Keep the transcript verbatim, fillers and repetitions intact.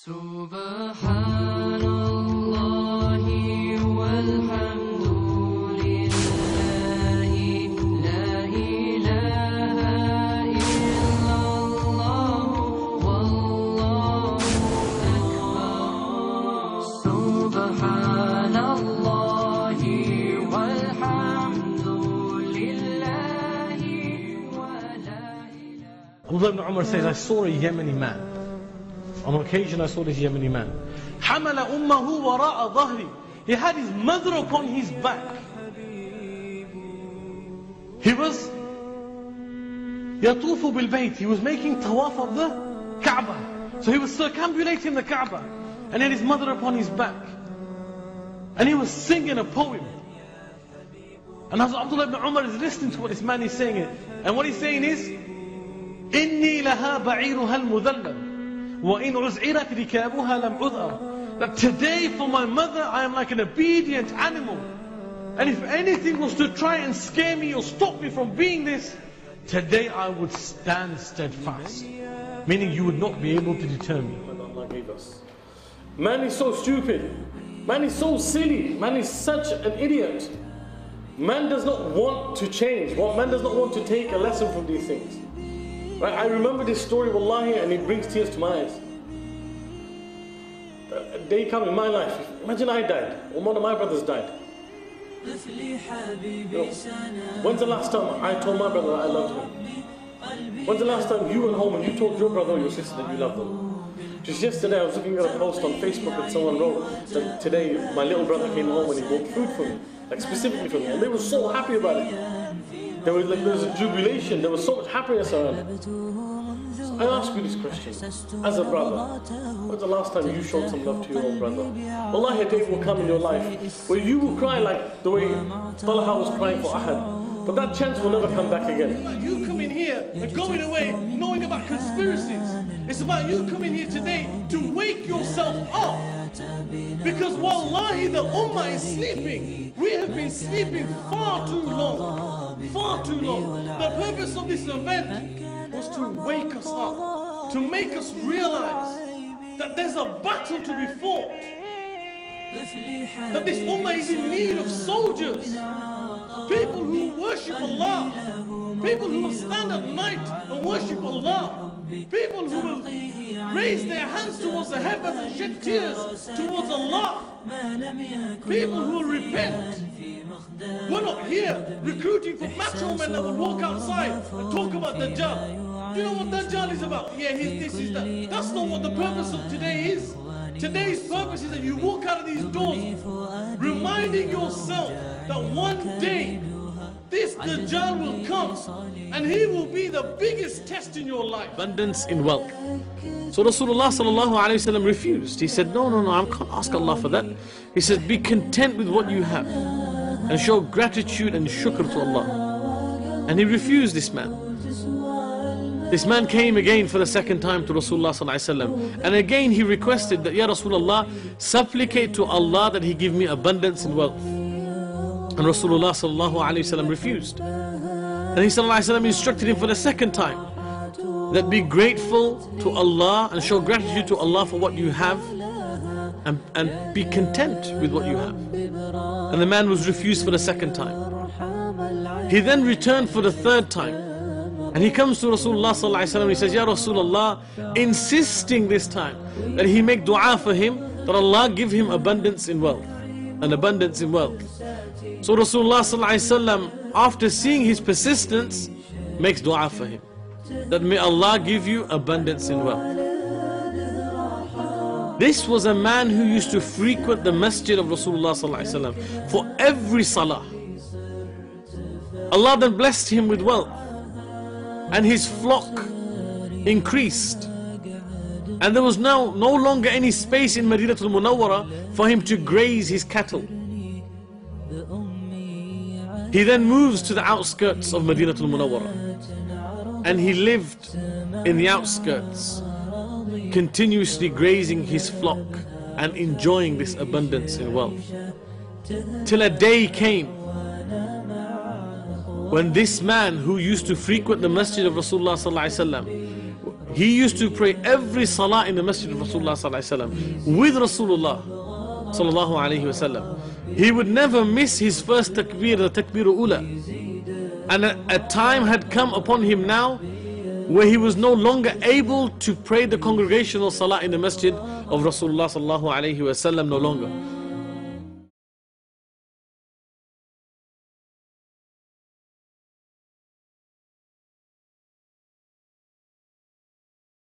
سبحان الله والحمد لله لا إله إلا الله والله أكبر سبحان الله والحمد لله ولا إله. Abdullah ibn Umar says, I saw a Yemeni man. On occasion I saw this Yemeni man. حَمَلَ أُمَّهُ وَرَاءَ ظَهْرِ. He had his mother upon his back. He was يَطُوفُ بِالْبَيْتِ. He was making tawaf of the Kaaba. So he was circumambulating the Kaaba. And he had his mother upon his back. And he was singing a poem. And Hazrat Abdullah ibn Umar is listening to what this man is saying. And what he's saying is, إِنِّي لَهَا بَعِيرُهَا الْمُذَلَّلِ وَإِنْ عُزْعِرَتْ رِكَابُهَا لَمْ عُذْأَرْ. That today for my mother I am like an obedient animal. And if anything was to try and scare me or stop me from being this, today I would stand steadfast. Meaning you would not be able to deter me. Allah gave us. Man is so stupid. Man is so silly. Man is such an idiot. Man does not want to change. Man does not want to take a lesson from these things. Right? I remember this story, wallahi, and it brings tears to my eyes. A day come in my life, imagine I died, or one of my brothers died. You know, when's the last time I told my brother I loved him? When's the last time you went home and you told your brother or your sister that you loved them? Just yesterday I was looking at a post on Facebook and someone wrote that today my little brother came home and he bought food for me, like specifically for me, and they were so happy about it. There was like there was a jubilation, there was so much happiness around it. So I ask you this question, as a brother, when's the last time you showed some love to your own brother? Wallahi, a day will come in your life where you will cry like the way Talha was crying for Ahad. But that chance will never come back again. You coming here and going away knowing about conspiracies. It's about you coming here today to wake yourself up. Because wallahi, the ummah is sleeping. We have been sleeping far too long. Far too long. The purpose of this event was to wake us up. To make us realize that there's a battle to be fought. That this ummah is in need of soldiers. People who worship Allah. People who will stand at night and worship Allah. People who will raise their hands towards the heavens and shed tears towards Allah. People who will repent. We're not here recruiting for macho men that will walk outside and talk about Dajjal. Do you know what Dajjal is about? Yeah, he's this, he's that. That's not what the purpose of today is. Today's purpose is that you walk out of these doors reminding yourself that one day this Dajjal will come and he will be the biggest test in your life. Abundance in wealth. So Rasulullah sallallahu alayhi wa sallam refused. He said, no, no, no, I can't ask Allah for that. He said, be content with what you have and show gratitude and shukr to Allah. And he refused this man. This man came again for the second time to Rasulullah sallallahu alayhi wa sallam. And again he requested that, Ya Rasulullah, supplicate to Allah that He give me abundance in wealth. And Rasulullah sallallahu alayhi wa sallam refused. And he sallallahu alayhi wa sallam instructed him for the second time that be grateful to Allah and show gratitude to Allah for what you have, and, and be content with what you have. And the man was refused for the second time. He then returned for the third time. And he comes to Rasulullah sallallahu alayhi wa sallam and he says, Ya Rasulullah, insisting this time that he make dua for him, that Allah give him abundance in wealth. An abundance in wealth. So Rasulullah sallallahu alayhi wa sallam, after seeing his persistence, makes dua for him, that may Allah give you abundance in wealth. This was a man who used to frequent the masjid of Rasulullah sallallahu alayhi wa sallam for every salah. Allah then blessed him with wealth, and his flock increased, and there was now no longer any space in Madinatul Munawwara for him to graze his cattle. He then moves to the outskirts of Madinatul Munawwara, and he lived in the outskirts, continuously grazing his flock and enjoying this abundance in wealth. Till a day came when this man who used to frequent the masjid of Rasulullah sallallahu alaihi wasallam, He used to pray every salah in the masjid of Rasulullah sallallahu alaihi wasallam with Rasulullah sallallahu alaihi wasallam. He would never miss his first takbir, the takbir ula. And a, a time had come upon him now where he was no longer able to pray the congregational salah in the masjid of Rasulullah sallallahu alaihi wasallam no longer.